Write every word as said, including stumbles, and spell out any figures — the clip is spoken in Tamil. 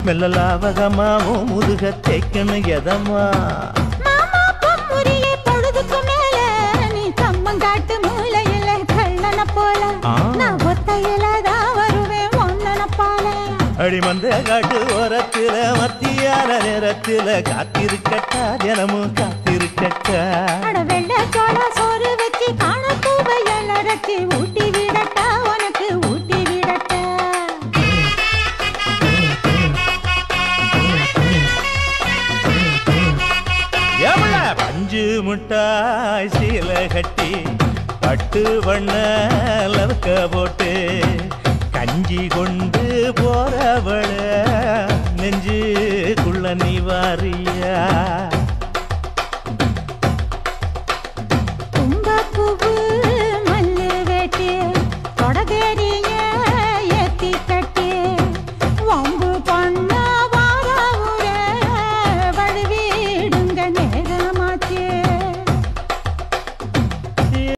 மெல்ல லாவகமாவும் முதுக தேய்க்கணும் எதம்மா மாமா பொம்முரியே பொழுதுக்கு மேல நீ கம்மங்காட்டு மூலையில கள்ளன போல நான் ஒத்தையில தான் வருவேன் ஒன்னன போல அடிமந்த காட்டு ஓரத்துல மத்தியான நேரத்துல காத்திருக்கட்டா தினமும் காத்திருக்கட்டா அட வெள்ள சோள சோறு வச்சு காண பூவையல் அரைச்சி ஊட்டி விடட்டா உனக்கு ஊட்டி விடட்டா எவ்வள பஞ்சு முட்டாய் சீல கட்டி பட்டு வண்ண லவக்க போட்டு கஞ்சி கொண்டு போறவள நெஞ்சுக்குள்ள நீ வாரியா